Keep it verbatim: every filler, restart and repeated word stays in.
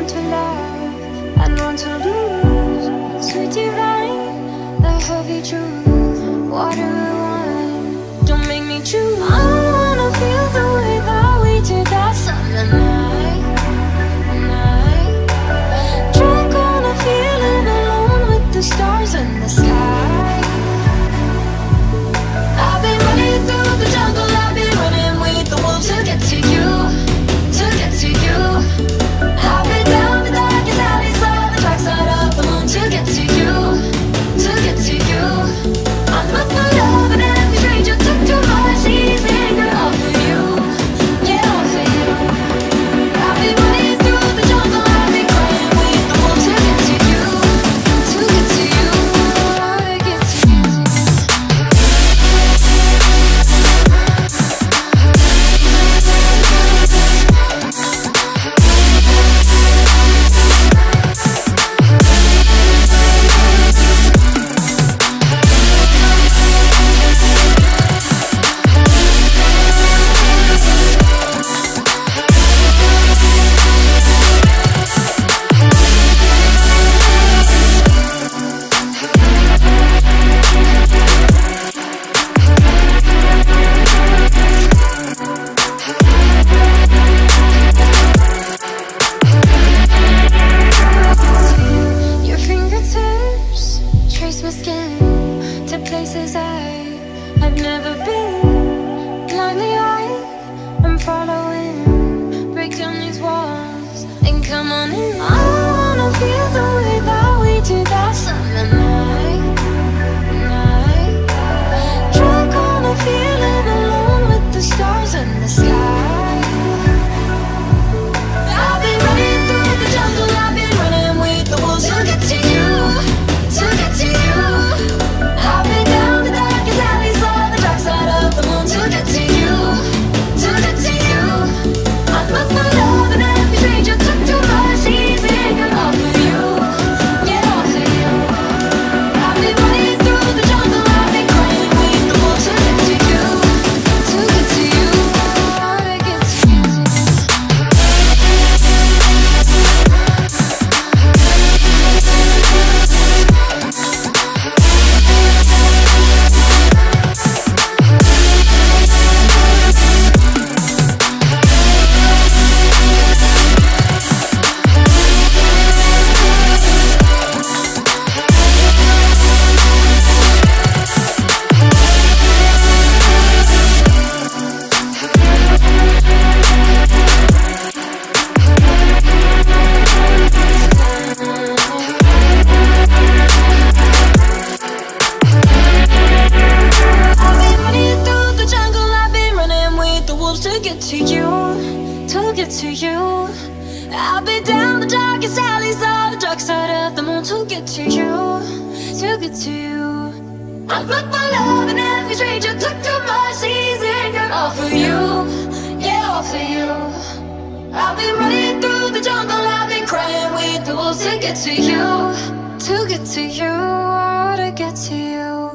One to love and one to lose. Sweet divine, the heavy truth. Water or wine, don't make me choose. I don't wanna feel the way that we did that summer night, night. Drunk on a feeling, alone with the stars in the sky. I've been running through the jungle, I've been running with the wolves to get to you, to get to you. I've been down the darkest alleys, saw the dark side of the moon to get to you, to get to you. I'm not for love and every stranger took too much easy, girl, all for you, yeah, all for you. I've been running through the jungle, I've been crying with the wolves to get to you, to get to you, to get to you. Your fingertips trace my skin to places I have never been. Blindly I am following. Break down these walls and come on in. I don't wanna feel the way that we did that summer night, night. Drunk on a feeling, alone with the stars in the sky. I've been running through the jungle, I've been running with the wolves to get to you, to get to you. I've been down the darkest alleys, saw the dark side of the moon to get to you, to get to you. I'm not for love and every stranger took too much easy, girl, all for you, yeah, all for you. I've been running through the jungle, I've been crying with the wolves to get to you, to get to you, to get to you. I've been running through the jungle, I've been running with the wolves to get to you, to get to you. I've been down the darkest alleys, saw the dark side of the moon to get to you, to get to you. I'm looked for love and every stranger took too much easy, girl, all for you, yeah, all for you. I've been running through the jungle, I've been crying with the wolves to get to you, to get to you, to get to you.